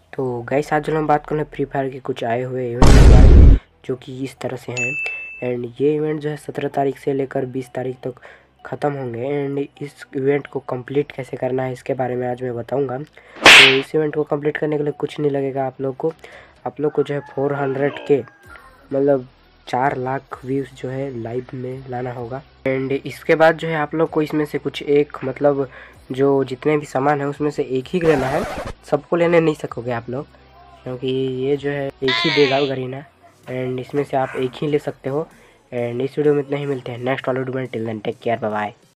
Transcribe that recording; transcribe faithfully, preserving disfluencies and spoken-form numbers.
तो गाइस आज जो हम बात कर रहे हैं फ्री फायर के कुछ आए हुए इवेंट के बारे में, जो कि इस तरह से हैं। एंड ये इवेंट जो है सत्रह तारीख से लेकर बीस तारीख तक ख़त्म होंगे। एंड इस इवेंट को कंप्लीट कैसे करना है इसके बारे में आज मैं बताऊंगा। तो इस इवेंट को कंप्लीट करने के लिए कुछ नहीं लगेगा आप लोग को आप लोग को जो है फोर हंड्रेड के मतलब चार लाख व्यूज़ जो है लाइव में लाना होगा। एंड इसके बाद जो है आप लोग को इसमें से कुछ एक मतलब जो जितने भी सामान है उसमें से एक ही लेना है। सबको लेने नहीं सकोगे आप लोग, क्योंकि ये जो है एक ही देगा गरीना। एंड इसमें से आप एक ही ले सकते हो। एंड इस वीडियो में इतना ही, मिलते हैं नेक्स्ट वाले वीडियो में। Till then take care, bye bye.